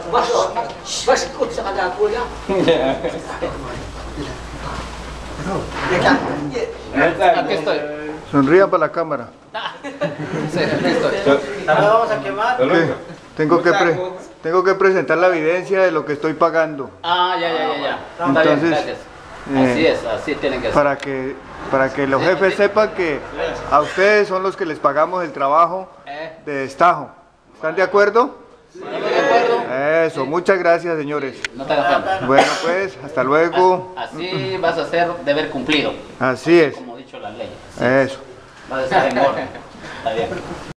Vas ikut sa kadapo niya. Aquí estoy. Sonría para la cámara. Sí, aquí estoy. Ahora vamos a quemar. ¿Qué? Tengo que presentar la evidencia de lo que estoy pagando. Ah, ya. Está Entonces, bien, gracias. Así es, así tienen que ser. Para que los jefes sepan que a ustedes son los que les pagamos el trabajo de destajo. ¿Están de acuerdo? ¿Estamos de acuerdo? Eso, muchas gracias, señores. No te hagas pena. Bueno, pues, hasta luego. Así vas a ser deber cumplido. Así es. Como ha dicho la ley. Eso. Vas a estar en orden. Está bien.